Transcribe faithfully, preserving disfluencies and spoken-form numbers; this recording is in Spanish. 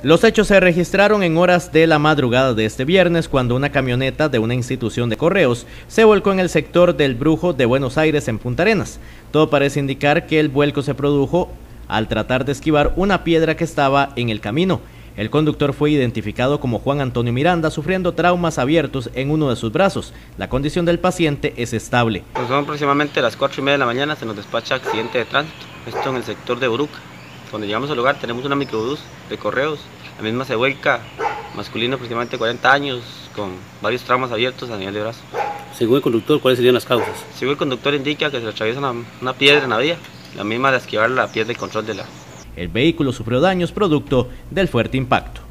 Los hechos se registraron en horas de la madrugada de este viernes cuando una camioneta de una institución de correos se volcó en el sector del Brujo de Buenos Aires en Punta Arenas. Todo parece indicar que el vuelco se produjo al tratar de esquivar una piedra que estaba en el camino. El conductor fue identificado como Juan Antonio Miranda, sufriendo traumas abiertos en uno de sus brazos. La condición del paciente es estable. Pues son aproximadamente las cuatro y media de la mañana, se nos despacha accidente de tránsito. Esto en el sector de Uruca. Cuando llegamos al lugar tenemos una microbús de correos. La misma se vuelca, masculino aproximadamente cuarenta años, con varios traumas abiertos a nivel de brazo. Según el conductor, ¿cuáles serían las causas? Según el conductor indica que se le atraviesa una, una piedra en la vía, la misma de esquivar la piedra de control de la... El vehículo sufrió daños producto del fuerte impacto.